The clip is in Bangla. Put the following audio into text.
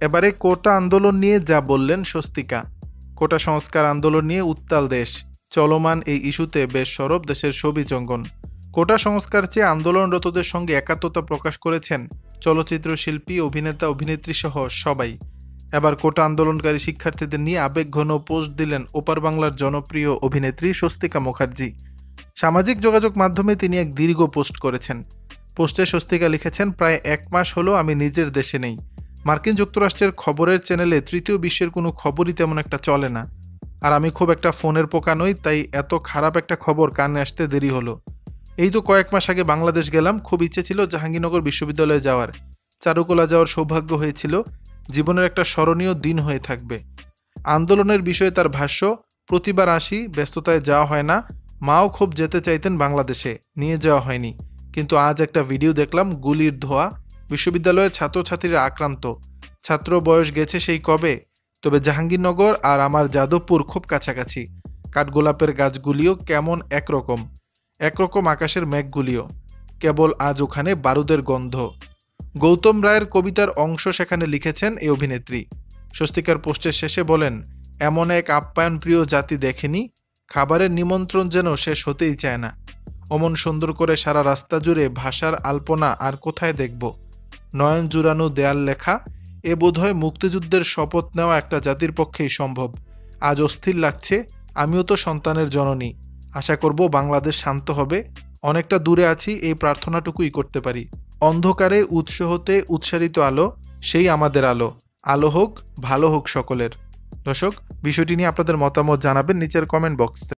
এবারে কোটা আন্দোলন নিয়ে যা বললেন স্বস্তিকা। কোটা সংস্কার আন্দোলন নিয়ে উত্তাল দেশ। চলমান এই ইস্যুতে বেশ সরব দেশের সবুজ অঙ্গন। কোটা সংস্কার চেয়ে আন্দোলনরতদের সঙ্গে একাত্মতা প্রকাশ করেছেন চলচ্চিত্র শিল্পী, অভিনেতা, অভিনেত্রী সহ সবাই। এবার কোটা আন্দোলনকারী শিক্ষার্থীদের নিয়ে আবেগঘন পোস্ট দিলেন ওপার বাংলার জনপ্রিয় অভিনেত্রী স্বস্তিকা মুখার্জি। সামাজিক যোগাযোগ মাধ্যমে তিনি এক দীর্ঘ পোস্ট করেছেন। পোস্টে স্বস্তিকা লিখেছেন, প্রায় 1 মাস হলো আমি নিজের দেশে নেই। মার্কিন যুক্তরাষ্ট্রের খবরের চ্যানেলে তৃতীয় বিশ্বের কোনো খবরই তেমন একটা চলে না। আর আমি খুব একটা ফোনের পোকা নই, তাই এত খারাপ একটা খবর কানে আসতে দেরি হলো। এই তো কয়েক মাস আগে বাংলাদেশ গেলাম। খুব ইচ্ছে ছিল জাহাঙ্গীরনগর বিশ্ববিদ্যালয়ে যাওয়ার, চারুকলা যাওয়ার সৌভাগ্য হয়েছিল। জীবনের একটা স্মরণীয় দিন হয়ে থাকবে। আন্দোলনের বিষয়ে তার ভাষ্য, প্রতিবার আসি, ব্যস্ততায় যাওয়া হয় না। মাও খুব যেতে চাইতেন বাংলাদেশে, নিয়ে যাওয়া হয়নি। কিন্তু আজ একটা ভিডিও দেখলাম, গুলির ধোঁয়া, বিশ্ববিদ্যালয়ের ছাত্রছাত্রীরা আক্রান্ত। ছাত্র বয়স গেছে সেই কবে। তবে জাহাঙ্গীরনগর আর আমার যাদবপুর খুব কাছাকাছি। কাঠগোলাপের গাছগুলিও কেমন একরকম, একরকম আকাশের মেঘগুলিও। কেবল আজ ওখানে বারুদের গন্ধ। গৌতম রায়ের কবিতার অংশ সেখানে লিখেছেন এই অভিনেত্রী। স্বস্তিকার পোস্টের শেষে বলেন, এমন এক আপ্যায়ন প্রিয় জাতি দেখেনি, খাবারের নিমন্ত্রণ যেন শেষ হতেই চায় না। অমন সুন্দর করে সারা রাস্তা জুড়ে ভাষার আলপনা আর কোথায় দেখব। নয়ন জুড়ানো দেয়াল লেখা, এ বোধহয় মুক্তিযুদ্ধের শপথ নেওয়া একটা জাতির পক্ষেই সম্ভব। আজ অস্থির লাগছে, আমিও তো সন্তানের জননী। আশা করব বাংলাদেশ শান্ত হবে। অনেকটা দূরে আছি, এই প্রার্থনাটুকুই করতে পারি। অন্ধকারে উৎস হতে উৎসারিত আলো, সেই আমাদের আলো। আলো হোক, ভালো হোক সকলের। দর্শক, বিষয়টি নিয়ে আপনাদের মতামত জানাবেন নিচের কমেন্ট বক্সে।